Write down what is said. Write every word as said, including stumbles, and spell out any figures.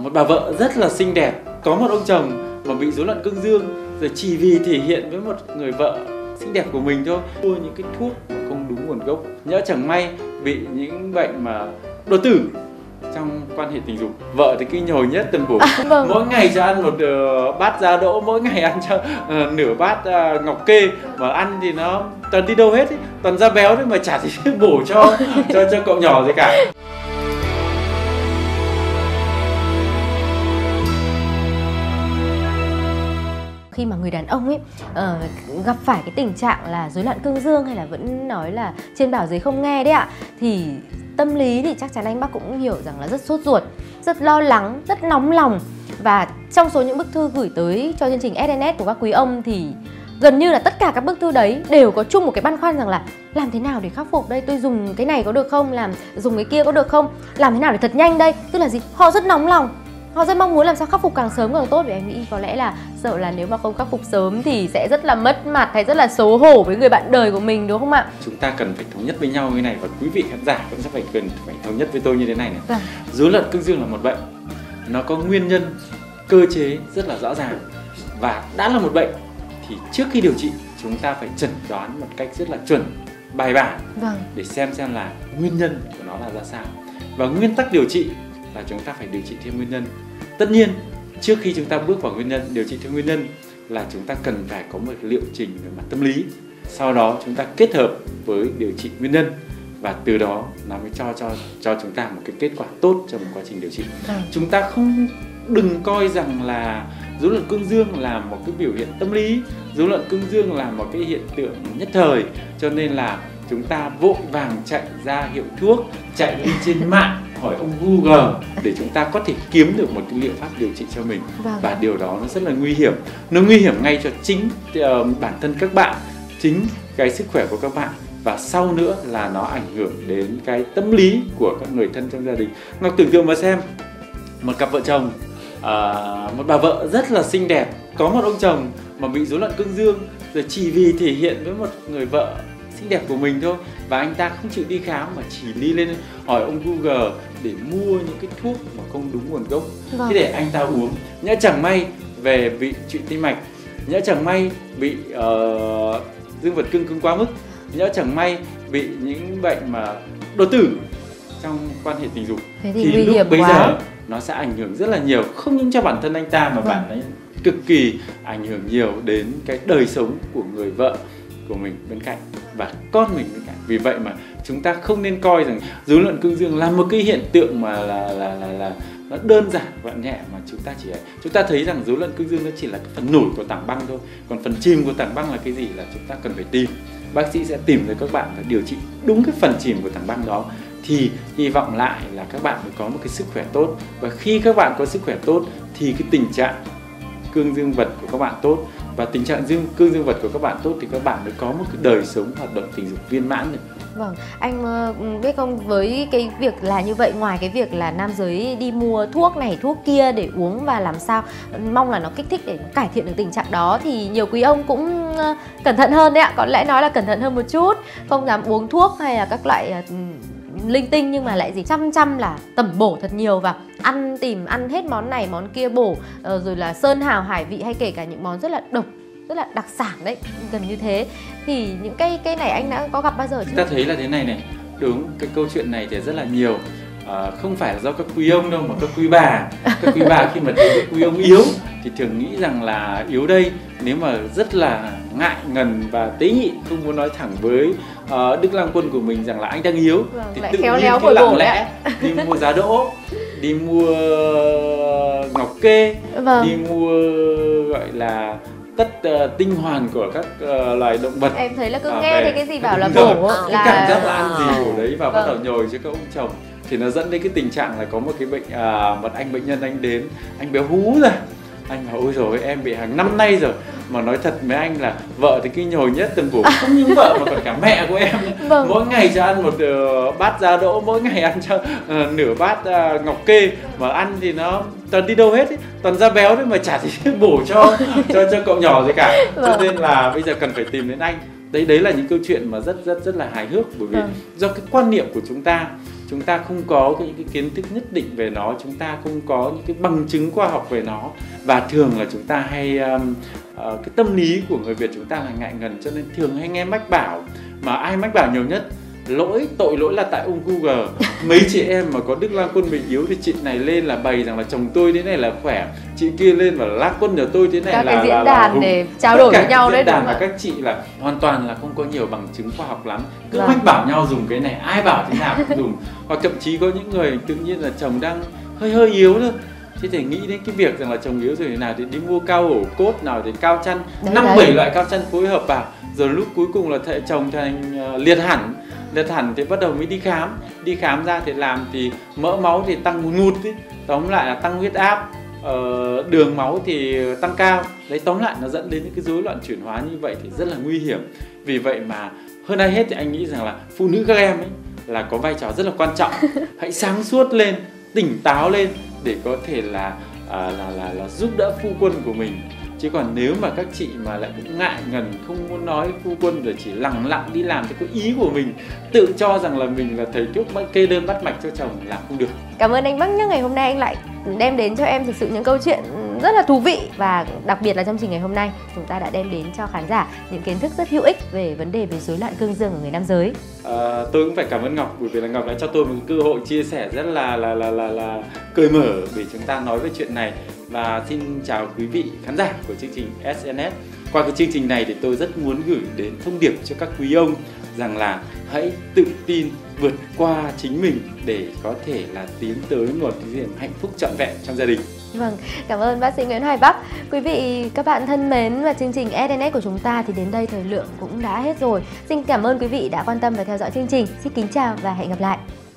một bà vợ rất là xinh đẹp, có một ông chồng mà bị rối loạn cương dương, rồi chỉ vì thể hiện với một người vợ xinh đẹp của mình thôi, mua những cái thuốc mà không đúng nguồn gốc. Nhỡ chẳng may bị những bệnh mà đột tử trong quan hệ tình dục, vợ thì cứ nhồi nhét tần bổ, vâng. mỗi ngày cho ăn một uh, bát giá đỗ, mỗi ngày ăn cho uh, nửa bát uh, ngọc kê, mà ăn thì nó toàn đi đâu hết ấy, toàn da béo thôi mà chả thể bổ cho cho cho cậu nhỏ gì cả. Khi mà người đàn ông ấy uh, gặp phải cái tình trạng là rối loạn cương dương, hay là vẫn nói là trên bảo dưới không nghe đấy ạ, thì tâm lý thì chắc chắn anh Bắc cũng hiểu rằng là rất sốt ruột, rất lo lắng, rất nóng lòng. Và trong số những bức thư gửi tới cho chương trình ét en ét của các quý ông thì gần như là tất cả các bức thư đấy đều có chung một cái băn khoăn rằng là làm thế nào để khắc phục đây, tôi dùng cái này có được không, làm dùng cái kia có được không, làm thế nào để thật nhanh đây. Tức là gì? Họ rất nóng lòng, họ rất mong muốn làm sao khắc phục càng sớm càng tốt. Vì em nghĩ có lẽ là sợ là nếu mà không khắc phục sớm thì sẽ rất là mất mặt hay rất là xấu hổ với người bạn đời của mình, đúng không ạ? Chúng ta cần phải thống nhất với nhau như này, và quý vị khán giả cũng sẽ phải cần phải thống nhất với tôi như thế này này. Vâng. Rối loạn cương dương là một bệnh, nó có nguyên nhân, cơ chế rất là rõ ràng, và đã là một bệnh thì trước khi điều trị chúng ta phải chẩn đoán một cách rất là chuẩn, bài bản, vâng. để xem xem là nguyên nhân của nó là ra sao. Và nguyên tắc điều trị là chúng ta phải điều trị theo nguyên nhân. Tất nhiên trước khi chúng ta bước vào nguyên nhân, điều trị theo nguyên nhân là chúng ta cần phải có một liệu trình về mặt tâm lý. Sau đó chúng ta kết hợp với điều trị nguyên nhân, và từ đó nó mới cho cho cho chúng ta một cái kết quả tốt trong một quá trình điều trị. Ừ. Chúng ta không đừng coi rằng là rối loạn cương dương là một cái biểu hiện tâm lý, rối loạn cương dương là một cái hiện tượng nhất thời, cho nên là chúng ta vội vàng chạy ra hiệu thuốc, chạy đi trên mạng hỏi ông Google để chúng ta có thể kiếm được một cái liệu pháp điều trị cho mình. Vâng. Và điều đó nó rất là nguy hiểm. Nó nguy hiểm ngay cho chính uh, bản thân các bạn, chính cái sức khỏe của các bạn, và sau nữa là nó ảnh hưởng đến cái tâm lý của các người thân trong gia đình. Ngọc tưởng tượng mà xem, một cặp vợ chồng, uh, một bà vợ rất là xinh đẹp, có một ông chồng mà bị rối loạn cương dương, rồi chỉ vì thể hiện với một người vợ xinh đẹp của mình thôi, và anh ta không chịu đi khám mà chỉ đi lên hỏi ông Google để mua những cái thuốc mà không đúng nguồn gốc. Vâng. Thế để anh ta uống, nhỡ chẳng may về bị trụy tim mạch, nhỡ chẳng may bị uh, dương vật cương cứng quá mức, nhỡ chẳng may bị những bệnh mà đột tử trong quan hệ tình dục, thế thì, thì lúc bây quá. giờ nó sẽ ảnh hưởng rất là nhiều, không những cho bản thân anh ta mà vâng. bạn ấy cực kỳ ảnh hưởng nhiều đến cái đời sống của người vợ của mình bên cạnh và con mình bên cạnh. Vì vậy mà chúng ta không nên coi rằng rối loạn cương dương là một cái hiện tượng mà là là là là nó đơn giản và nhẹ, mà chúng ta chỉ chúng ta thấy rằng rối loạn cương dương nó chỉ là cái phần nổi của tảng băng thôi, còn phần chìm của tảng băng là cái gì là chúng ta cần phải tìm. Bác sĩ sẽ tìm cho các bạn và điều trị đúng cái phần chìm của tảng băng đó, thì hy vọng lại là các bạn mới có một cái sức khỏe tốt. Và khi các bạn có sức khỏe tốt thì cái tình trạng cương dương vật của các bạn tốt, và tình trạng dương cương dương vật của các bạn tốt thì các bạn mới có một cái đời sống hoạt động tình dục viên mãn được. Vâng, anh biết không, với cái việc là như vậy, ngoài cái việc là nam giới đi mua thuốc này thuốc kia để uống và làm sao mong là nó kích thích để cải thiện được tình trạng đó, thì nhiều quý ông cũng cẩn thận hơn đấy ạ. Có lẽ nói là cẩn thận hơn một chút, không dám uống thuốc hay là các loại linh tinh, nhưng mà lại gì chăm chăm là tẩm bổ thật nhiều và ăn tìm ăn hết món này món kia bổ, rồi là sơn hào hải vị hay kể cả những món rất là độc, rất là đặc sản đấy, gần như thế. Thì những cái cái này anh đã có gặp bao giờ chưa? Ta thấy là thế này này, đúng, cái câu chuyện này thì rất là nhiều. À, không phải là do các quý ông đâu mà các quý bà. Các quý bà khi mà thấy các quý ông yếu thì thường nghĩ rằng là yếu đây, nếu mà rất là ngại ngần và tế nhị, không muốn nói thẳng với uh, Đức Lang Quân của mình rằng là anh đang yếu, vâng, thì lại tự khéo nhiên léo cái lặng bổ lẽ đi mua giá đỗ, đi mua ngọc kê, vâng. đi mua gọi là tất uh, tinh hoàn của các uh, loài động vật. Em thấy là cứ à, nghe thấy cái gì bảo là bổ cái là cảm giác là ăn gì bổ đấy, và vâng. bắt đầu nhồi cho các ông chồng, thì nó dẫn đến cái tình trạng là có một cái bệnh à, một anh bệnh nhân anh đến, anh béo hú rồi, anh bảo ôi rồi em bị hàng năm nay rồi, mà nói thật với anh là vợ thì cứ nhồi nhét tần bổ, không những vợ mà còn cả mẹ của em, vâng. mỗi ngày cho ăn một uh, bát giá đỗ, mỗi ngày ăn cho uh, nửa bát uh, ngọc kê, mà ăn thì nó toàn đi đâu hết ấy, toàn da béo thôi mà chả thể bổ cho cho cho cậu nhỏ gì cả, vâng. cho nên là bây giờ cần phải tìm đến anh. Đấy đấy là những câu chuyện mà rất rất rất là hài hước, bởi vì vâng. do cái quan niệm của chúng ta chúng ta không có những cái kiến thức nhất định về nó, chúng ta không có những cái bằng chứng khoa học về nó, và thường là chúng ta hay um, uh, cái tâm lý của người Việt chúng ta là ngại ngần, cho nên thường hay nghe mách bảo. Mà ai mách bảo nhiều nhất? Lỗi, tội lỗi là tại ông Google. Mấy chị em mà có đức lang quân mệnh yếu thì chị này lên là bày rằng là chồng tôi thế này là khỏe, chị kia lên và lang quân nhà tôi thế này các là cái diễn là, đàn là để trao đổi với nhau đấy, diễn đàn đúng và không các chị là hoàn toàn là không có nhiều bằng chứng khoa học lắm, cứ vâng. mách bảo nhau dùng cái này, ai bảo thế nào cũng dùng. Hoặc thậm chí có những người tự nhiên là chồng đang hơi hơi yếu thôi, thì thể nghĩ đến cái việc rằng là chồng yếu rồi thế nào thì đi mua cao ổ cốt nào thì cao chăn, năm bảy loại cao chăn phối hợp vào, rồi lúc cuối cùng là thầy chồng thành uh, liệt hẳn liệt hẳn thì bắt đầu mới đi khám đi khám ra thì làm thì mỡ máu thì tăng ngùn ngụt ấy. Tóm lại là tăng huyết áp, uh, đường máu thì tăng cao đấy, tóm lại nó dẫn đến những cái rối loạn chuyển hóa như vậy thì rất là nguy hiểm. Vì vậy mà hơn ai hết thì anh nghĩ rằng là phụ nữ các em ấy là có vai trò rất là quan trọng. Hãy sáng suốt lên, tỉnh táo lên để có thể là à, là, là là giúp đỡ phu quân của mình. Chứ còn nếu mà các chị mà lại cũng ngại ngần, không muốn nói với phu quân, rồi chỉ lẳng lặng đi làm theo cái ý của mình, tự cho rằng là mình là thầy thuốc kê đơn bắt mạch cho chồng là không được. Cảm ơn anh Bắc nhé, ngày hôm nay anh lại đem đến cho em thực sự những câu chuyện rất là thú vị, và đặc biệt là trong chương trình ngày hôm nay chúng ta đã đem đến cho khán giả những kiến thức rất hữu ích về vấn đề về rối loạn cương dương ở người nam giới. À, tôi cũng phải cảm ơn Ngọc, bởi vì là Ngọc đã cho tôi một cơ hội chia sẻ rất là là là là, là cởi mở để chúng ta nói về chuyện này. Và xin chào quý vị khán giả của chương trình ét en ét. Qua cái chương trình này thì tôi rất muốn gửi đến thông điệp cho các quý ông rằng là hãy tự tin vượt qua chính mình để có thể là tiến tới một cái niềm hạnh phúc trọn vẹn trong gia đình. Vâng, cảm ơn bác sĩ Nguyễn Hoài Bắc. Quý vị, các bạn thân mến, và chương trình ét en ét của chúng ta thì đến đây thời lượng cũng đã hết rồi. Xin cảm ơn quý vị đã quan tâm và theo dõi chương trình. Xin kính chào và hẹn gặp lại.